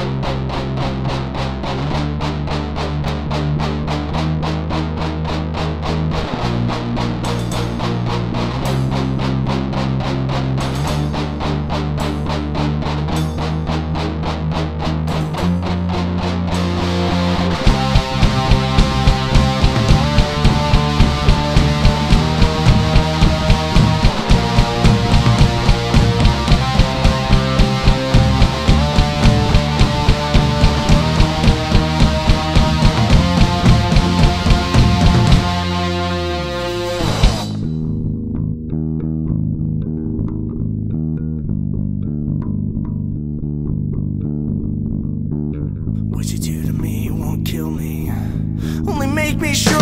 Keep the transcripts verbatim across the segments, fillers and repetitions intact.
What you do to me won't kill me, only make me stronger.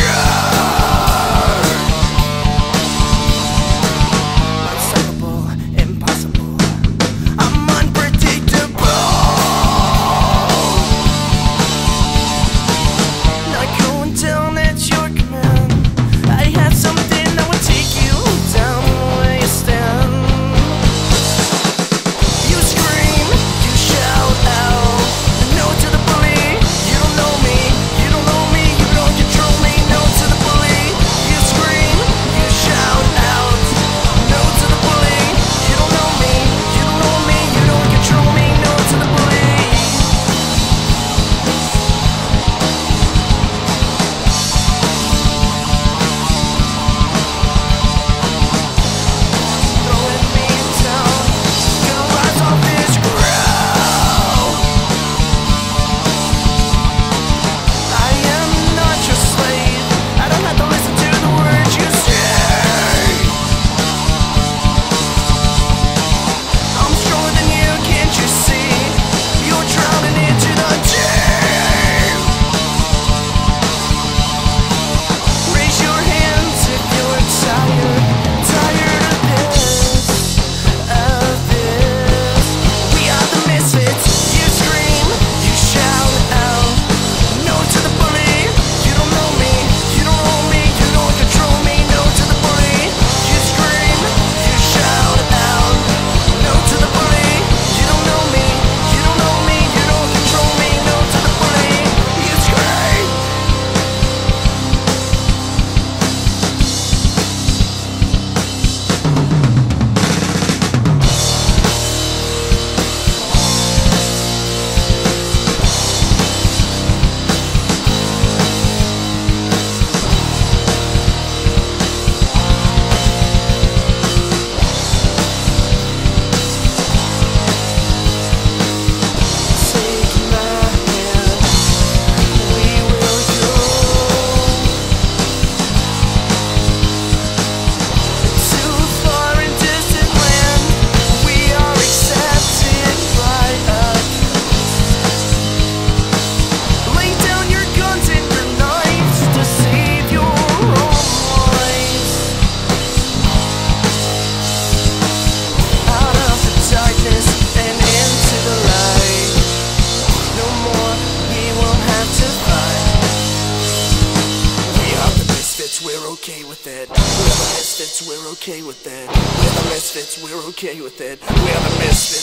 Unstoppable, impossible, I'm unpredictable. Not going down at your command. I have something that would take you down where you stand. You scream, you shout out, no to the bully. You don't know me, you don't know me, you don't control me. No to the bully. You scream, you shout out, no to the bully. You don't know me, you don't know me, you don't control me. No to the bully. Throwing me down, gonna rise off this ground. I am not your slave, I don't have to listen to the words you say. I'm stronger than you, can't you see? You're drowning into the deep. Raise your hands if you're tired, tired of this, of this. We are the misfits. You scream, you shout out, no to the bully. You don't know me, you don't own me, you don't control me. No to the bully. You scream, you shout out, no to the bully. You don't know me, you don't know me, you don't control me. No to the bully. You scream. Take my hand, we will go to far and distant land. We are accepted by us. Lay down your guns and your knives to save your own lives. Out of the darkness and into the light. No more, we won't have to fight. We are the misfits, we're okay with it. We're the misfits, we're okay with it. We're the misfits, we're okay with it. We're the misfits.